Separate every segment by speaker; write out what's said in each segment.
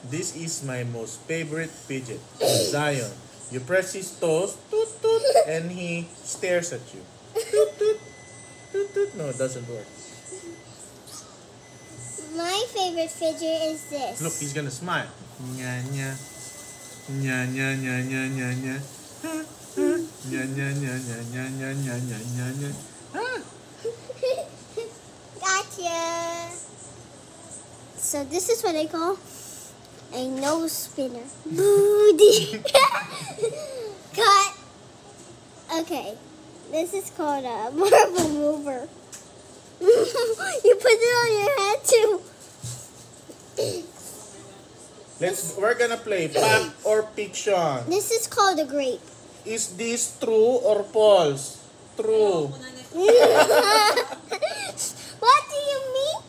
Speaker 1: This is my most favorite fidget, Zion. You press his toes, toot toot, and he stares at you. Toot toot, toot toot. No, it doesn't work.
Speaker 2: My favorite fidget is this.
Speaker 1: Look, he's gonna smile. Nya nya, nya nya nya nya nya nya. Nya nya nya nya nya nya nya nya nya nya.
Speaker 2: Gotcha. So this is what I call a nose spinner. Booty. Cut. Okay. This is called a marble mover. You put it on your head too.
Speaker 1: We're gonna play fact or fiction.
Speaker 2: This is called a grape.
Speaker 1: Is this true or false? True.
Speaker 2: What do you mean?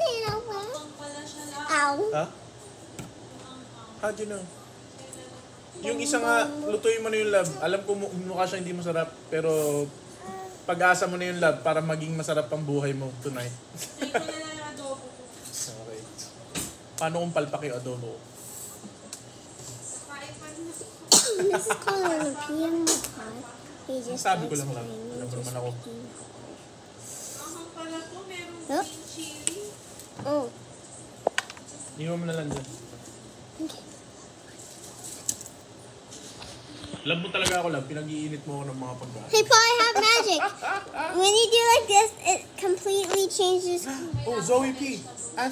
Speaker 2: Ow.
Speaker 1: Huh? How'd you know? Yung isa nga, lutuin mo na yung lab. Alam ko mukha siya hindi masarap, pero pag-asa mo na yung lab para maging masarap ang buhay mo tonight. Okay. Paano kung palpak yung adobo?
Speaker 2: This is called a European pot. He just
Speaker 1: Sabi ko lang. Alam mo naman ako.
Speaker 2: Oh. Oh.
Speaker 1: Iwan mo na lang dyan.
Speaker 2: Okay.
Speaker 1: Love mo talaga ako, love. Pinag-iinit mo ako ng mga pagkain.
Speaker 2: Hey, Paul, I have magic. When you do like this, it completely changes.
Speaker 1: Oh, Zoe P.